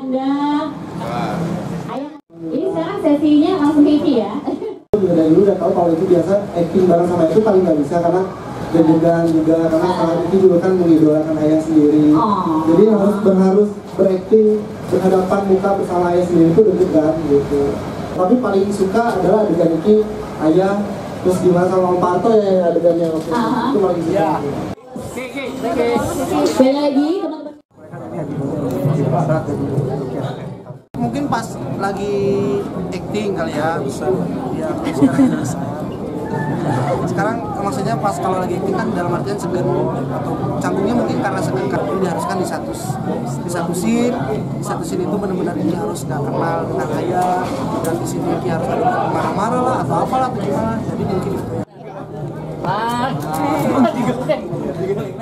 Bunda. Ayah. Ini sekarang sesinya langsung Kiki ya. Dari dulu udah tahu kalau itu biasa acting bareng sama itu paling nggak bisa karena deg-degan juga karena saat itu juga kan mengidolakan ayah sendiri. Jadi harus berakting berhadapan muka bersama ayah sendiri itu deg-degan gitu. Tapi paling suka adalah adegan Iki ayah terus gimana sama Om Parto ya adegannya waktu itu paling suka. Sekali lagi teman-teman. Mungkin pas lagi acting kali ya bisa sekarang maksudnya pas kalau lagi acting kan dalam artian segan atau canggungnya mungkin karena segan karena diharuskan di satu scene itu benar-benar ini harus nggak kenal dengan ayah dan di sini ini harus ada marah-marah lah atau apalah atau gimana jadi mungkin itu ya.